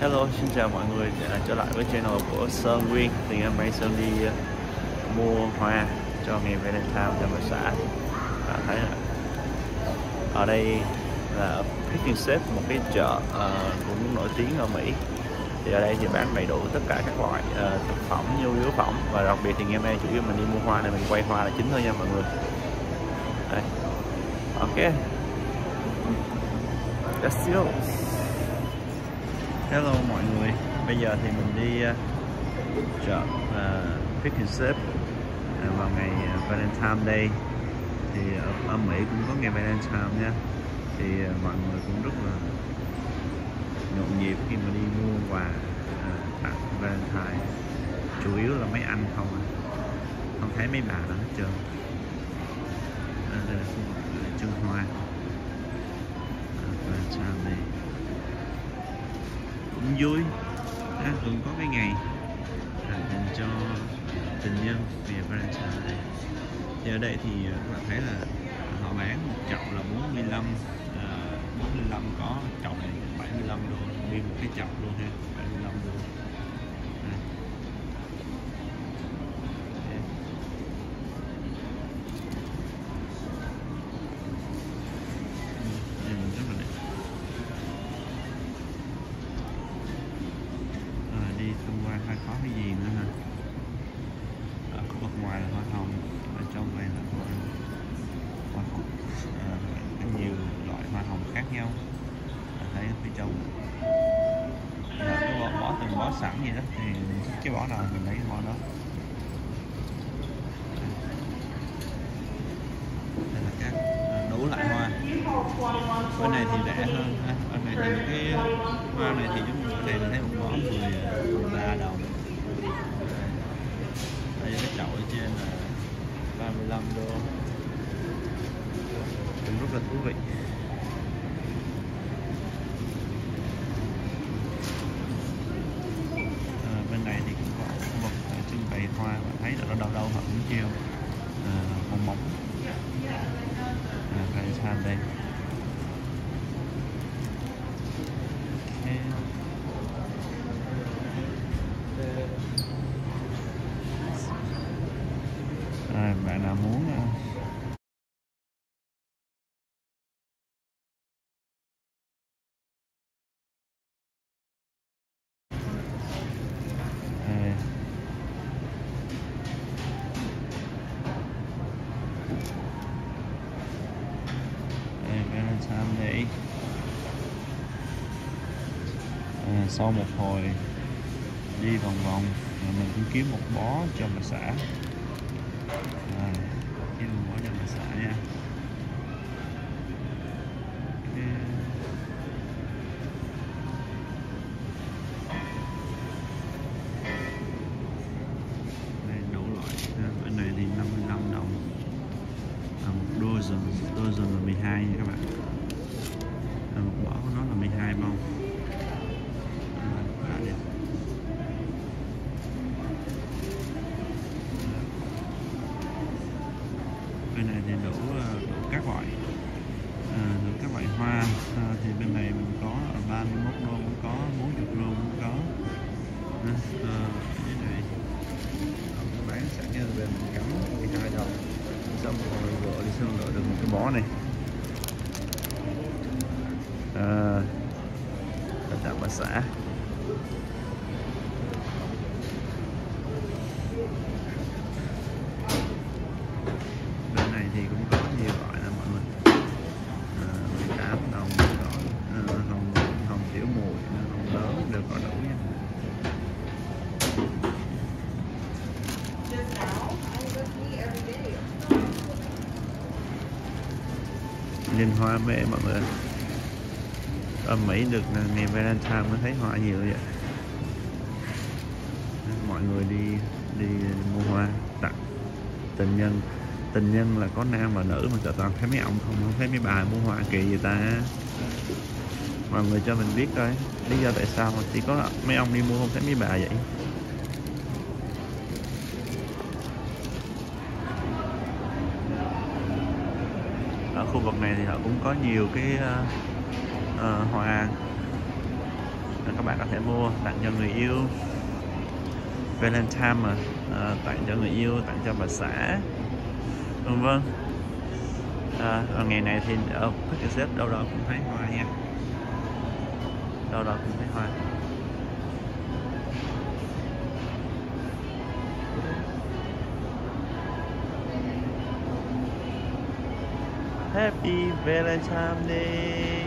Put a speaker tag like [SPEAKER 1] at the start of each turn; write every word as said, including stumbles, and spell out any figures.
[SPEAKER 1] Hello, xin chào mọi người đã trở lại với channel của Sơn Nguyên. Thì hôm nay Sơn đi uh, mua hoa cho ngày Valentine cho bà xã. Bạn thấy là ở đây là Pick and Save, một cái chợ uh, cũng nổi tiếng ở Mỹ. Thì ở đây thì bán đầy đủ tất cả các loại uh, thực phẩm, nhu yếu phẩm, và đặc biệt thì ngày hôm nay chủ yếu mình đi mua hoa này, mình quay hoa là chính thôi nha mọi người. Đây. Ok. Let's go. Hello mọi người, bây giờ thì mình đi uh, chợ uh, Pick and Save uh, vào ngày uh, Valentine Day. Thì ở, ở Mỹ cũng có ngày Valentine nha. Thì uh, mọi người cũng rất là nhộn nhịp khi mà đi mua quà uh, tặng Valentine. Chủ yếu là mấy anh không à. Không thấy mấy bà nào hết trơn. À, đây là khu vực chân hoa uh, Valentine Day. Cũng vui, à, thường có cái ngày à, dành cho tình nhân về Valentine Day. Thì ở đây thì các bạn thấy là họ bán một chậu là bốn mươi lăm, à, bốn mươi lăm có chậu này bảy mươi lăm đô, nguyên một cái chậu luôn ha, bảy mươi lăm đô. À. Xung quanh hay có cái gì nữa hả? Ở khu vực ngoài là hoa hồng, ở trong này là hoa hoa cúc, à, có nhiều loại hoa hồng khác nhau. À, thấy phía trong là có bỏ, bỏ từng bó sẵn vậy đó, thì cái bó nào mình lấy cái bó đó. Đây là các đủ loại hoa. Bên này thì rẻ hơn, à, bên này thì những cái hoa này thì chúng mình này thấy một bó mười ba đồng. Đây cái chậu ở trên là ba mươi lăm đô, cũng rất là thú vị. À, bên này thì cũng có khu vực trưng bày hoa, bạn thấy là đâu đâu họ cũng treo à, bong bóng à, Valentine đây. À, bạn nào muốn uh... à. À, Valentine Day. À, sau một hồi đi vòng vòng mình cũng kiếm một bó cho bà xã. À, kiếm một bó cho bà xã nha. Đây đủ loại. À, bên này thì năm mươi lăm đồng. À, một dozen, dozen là mười hai nha các bạn. À, một bó của nó là mười hai bông. Bên này thì đủ, đủ các loại à, đủ các loại hoa. À, thì bên này mình có ba mươi mốt đô cũng có, bốn mươi đô cũng có. À, à, cái này họ bán sẵn nha, về mình cắm mười hai đồng, xong rồi vợ đi sơn lựa được một cái bó này. À, tặng bà xã. Thì cũng có nhiều loại là mọi người. À, mười tám đồng có à, hồng hồng tiểu mùi, hồng lớn đều có đủ nha. Nhìn hoa mê mọi người. Ở Mỹ được ngày Valentine mới thấy hoa nhiều vậy. Mọi người đi đi mua hoa tặng tình nhân. Tình nhân là có nam và nữ mà sợ toàn thấy mấy ông không, không thấy mấy bà mua hoa kỳ gì ta. Mọi người cho mình biết coi lý do tại sao mà chỉ có mấy ông đi mua không thấy mấy bà vậy. Ở khu vực này thì họ cũng có nhiều cái uh, uh, hoa. Các các bạn có thể mua tặng cho người yêu. Valentine mà à, tặng cho người yêu, tặng cho bà xã, vân vân. À, ở ngày này thì ở Phuket đâu đó cũng thấy hoa nha, đâu đó cũng thấy hoa. Happy Valentine's Day.